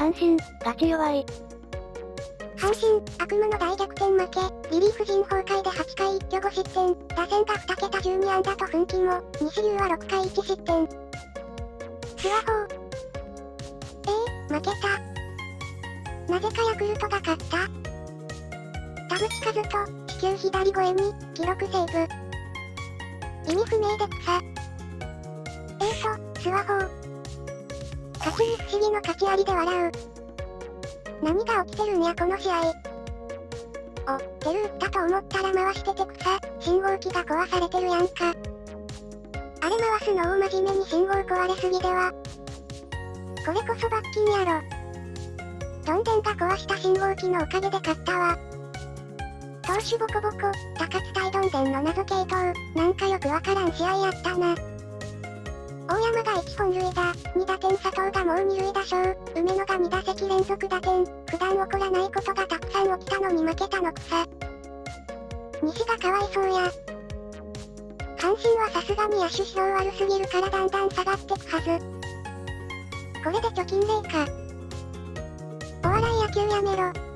阪神、ガチ弱い。 阪神、悪夢の大逆転負け、リリーフ陣崩壊で8回一挙5失点、打線が2桁12安打と奮起も、西流は6回1失点。スワホー。負けた。なぜかヤクルトが勝った。田淵和人、地球左越えに、記録セーブ。意味不明で草。スワホー。勝ちに不思議の勝ちありで笑う。何が起きてるんやこの試合。テル打ったと思ったら回してて草、信号機が壊されてるやんか。あれ回すの大真面目に信号壊れすぎでは。これこそ罰金やろ。どんでんが壊した信号機のおかげで勝ったわ。投手ボコボコ、高津対どんでんの謎系統、なんかよくわからん試合やったな。大山が1本塁打、2打点佐藤がもう2塁打賞、梅野が2打席連続打点、普段起こらないことがたくさん起きたのに負けたの草。西がかわいそうや。阪神はさすがに野手指導悪すぎるからだんだん下がってくはず。これで貯金0か。お笑い野球やめろ。